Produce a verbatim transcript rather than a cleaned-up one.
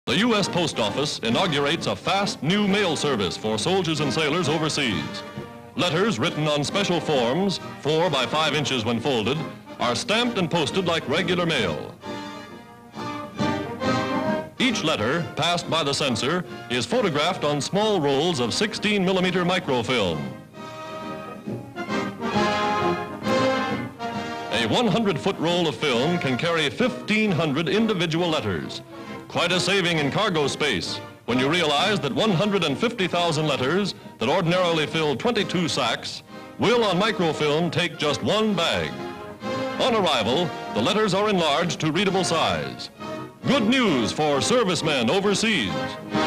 The U S Post Office inaugurates a fast new mail service for soldiers and sailors overseas. Letters written on special forms, four by five inches when folded, are stamped and posted like regular mail. Each letter, passed by the censor, is photographed on small rolls of sixteen millimeter microfilm. A one hundred foot roll of film can carry fifteen hundred individual letters. Quite a saving in cargo space when you realize that one hundred fifty thousand letters that ordinarily fill twenty-two sacks will on microfilm take just one bag. On arrival, the letters are enlarged to readable size. Good news for servicemen overseas.